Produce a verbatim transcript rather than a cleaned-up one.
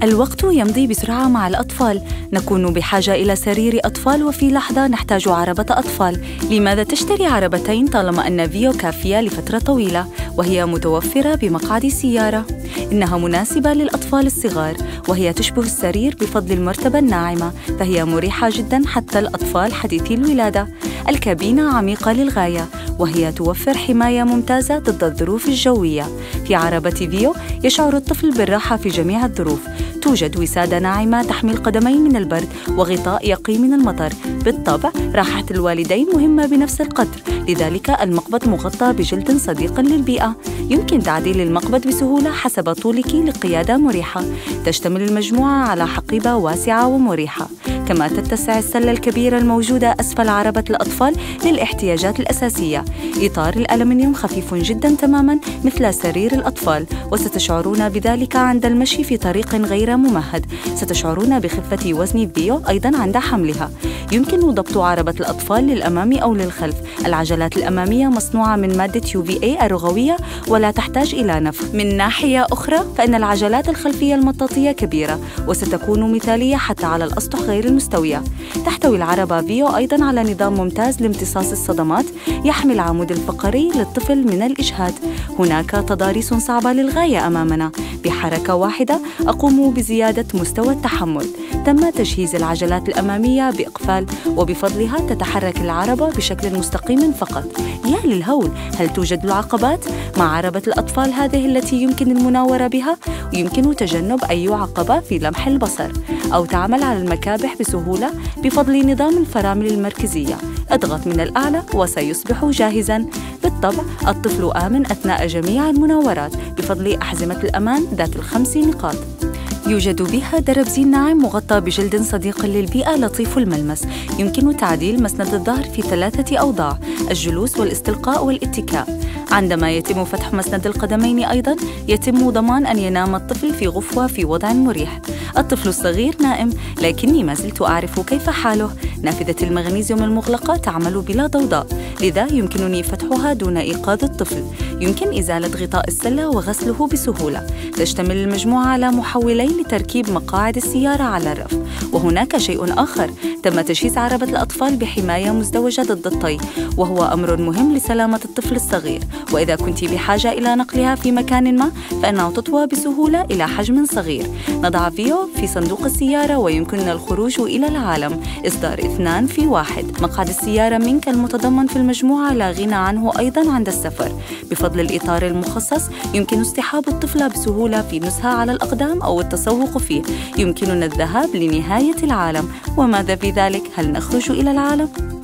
الوقت يمضي بسرعة مع الأطفال، نكون بحاجة إلى سرير أطفال وفي لحظة نحتاج عربة أطفال. لماذا تشتري عربتين طالما أن فيو كافية لفترة طويلة وهي متوفرة بمقعد السيارة؟ إنها مناسبة للأطفال الصغار وهي تشبه السرير بفضل المرتبة الناعمة، فهي مريحة جداً حتى الأطفال حديثي الولادة. الكابينة عميقة للغاية وهي توفر حماية ممتازة ضد الظروف الجوية. في عربة فيو يشعر الطفل بالراحة في جميع الظروف. توجد وسادة ناعمة تحمي القدمين من البرد وغطاء يقي من المطر. بالطبع راحة الوالدين مهمة بنفس القدر، لذلك المقبض مغطى بجلد صديق للبيئة. يمكن تعديل المقبض بسهولة حسب طولك لقيادة مريحة. تشتمل المجموعة على حقيبة واسعة ومريحة، كما تتسع السلة الكبيرة الموجودة أسفل عربة الأطفال للاحتياجات الأساسية. إطار الألمنيوم خفيف جداً تماماً مثل سرير الأطفال، وستشعرون بذلك عند المشي في طريق غير ممهد. ستشعرون بخفة وزن فيو أيضاً عند حملها. يمكن ضبط عربة الأطفال للأمام أو للخلف. العجلات الأمامية مصنوعة من مادة يو في إيه الرغوية ولا تحتاج إلى نفخ. من ناحية أخرى فإن العجلات الخلفية المطاطية كبيرة وستكون مثالية حتى على الأسطح غير المستوية. تحتوي العربة فيو أيضاً على نظام ممتاز لامتصاص الصدمات يحمي العمود الفقري للطفل من الإجهاد. هناك تضاريس صعبة للغاية أمامنا. بحركة واحدة أقوم بزيادة مستوى التحمل. تم تجهيز العجلات الأمامية بإقفال وبفضلها تتحرك العربة بشكل مستقيم فقط. يا للهول، هل توجد العقبات؟ مع عربة الأطفال هذه التي يمكن المناورة بها، ويمكن تجنب أي عقبة في لمح البصر، أو تعمل على المكابح بسهولة بفضل نظام الفرامل المركزية. اضغط من الأعلى وسيصبح جاهزاً. بالطبع الطفل آمن أثناء جميع المناورات بفضل أحزمة الأمان ذات الخمس نقاط. يوجد بها درب زين ناعم مغطى بجلد صديق للبيئة لطيف الملمس. يمكن تعديل مسند الظهر في ثلاثة أوضاع: الجلوس والاستلقاء والاتكاء. عندما يتم فتح مسند القدمين أيضاً يتم ضمان أن ينام الطفل في غفوة في وضع مريح. الطفل الصغير نائم، لكني ما زلت أعرف كيف حاله. نافذة المغنيسيوم المغلقة تعمل بلا ضوضاء، لذا يمكنني فتحها دون إيقاظ الطفل. يمكن إزالة غطاء السلة وغسله بسهولة. تشتمل المجموعة على محولين لتركيب مقاعد السيارة على الرف. وهناك شيء آخر، تم تجهيز عربة الأطفال بحماية مزدوجة ضد الطي، وهو أمر مهم لسلامة الطفل الصغير. وإذا كنت بحاجة إلى نقلها في مكان ما فإنها تطوى بسهولة إلى حجم صغير. نضع فيو في صندوق السيارة ويمكننا الخروج إلى العالم. إصدار اثنان في واحد. مقعد السيارة منك المتضمن في المجموعة لا غنى عنه أيضاً عند السفر. بفضل الإطار المخصص يمكن اصطحاب الطفل بسهولة في نزهة على الأقدام أو التسوق فيه. يمكننا الذهاب لنهاية العالم. وماذا في ذلك؟ هل نخرج إلى العالم؟